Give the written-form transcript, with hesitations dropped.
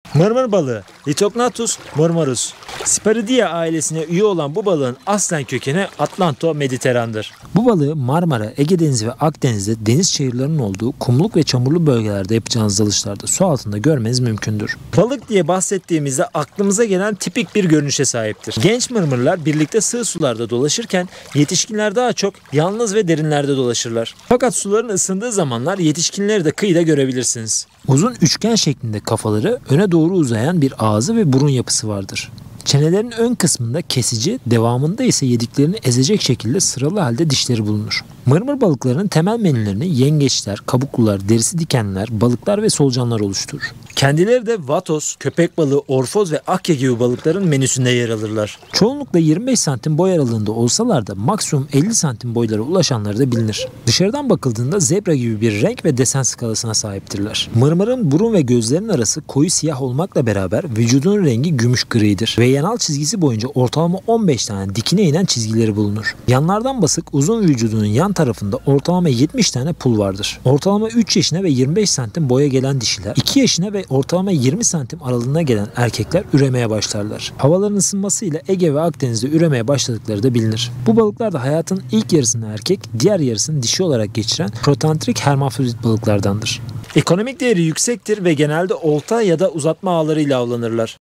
Mırmır balığı Litognathus murmurus. Spiridia ailesine üye olan bu balığın aslen kökeni Atlanto-Mediteran'dır. Bu balığı Marmara, Ege Denizi ve Akdeniz'de deniz çayırlarının olduğu kumluk ve çamurlu bölgelerde yapacağınız dalışlarda su altında görmeniz mümkündür. Balık diye bahsettiğimizde aklımıza gelen tipik bir görünüşe sahiptir. Genç mırmırlar birlikte sığ sularda dolaşırken yetişkinler daha çok yalnız ve derinlerde dolaşırlar. Fakat suların ısındığı zamanlar yetişkinleri de kıyıda görebilirsiniz. Uzun üçgen şeklinde kafaları, öne doğru uzayan bir ağzı ve burun yapısı vardır. Çenelerin ön kısmında kesici, devamında ise yediklerini ezecek şekilde sıralı halde dişleri bulunur. Mırmır balıklarının temel menülerini yengeçler, kabuklular, derisi dikenler, balıklar ve solucanlar oluşturur. Kendileri de vatos, köpek balığı, orfoz ve akya gibi balıkların menüsünde yer alırlar. Çoğunlukla 25 santim boy aralığında olsalar da maksimum 50 santim boylara ulaşanları da bilinir. Dışarıdan bakıldığında zebra gibi bir renk ve desen skalasına sahiptirler. Mırmırın burun ve gözlerinin arası koyu siyah olmakla beraber vücudunun rengi gümüş gridir ve yanal çizgisi boyunca ortalama 15 tane dikine inen çizgileri bulunur. Yanlardan basık uzun vücudunun yan tarafında ortalama 70 tane pul vardır. Ortalama 3 yaşına ve 25 santim boya gelen dişiler, 2 yaşına ve ortalama 20 santim aralığına gelen erkekler üremeye başlarlar. Havaların ısınmasıyla Ege ve Akdeniz'de üremeye başladıkları da bilinir. Bu balıklar da hayatın ilk yarısını erkek, diğer yarısını dişi olarak geçiren protantrik hermafrodit balıklardandır. Ekonomik değeri yüksektir ve genelde olta ya da uzatma ağlarıyla avlanırlar.